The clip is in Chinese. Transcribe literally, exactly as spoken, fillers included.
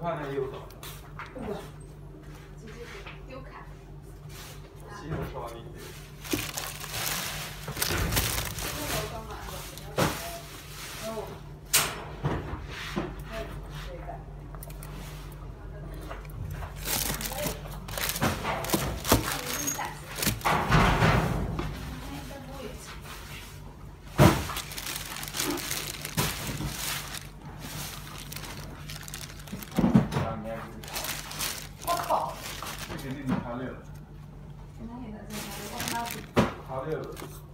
看那右手。 哇，直接丢卡。 洗手刷你。 哦。对的。我靠！ 这肯定是他练的。 哪里的？这哪里？我哪里？ 他练的。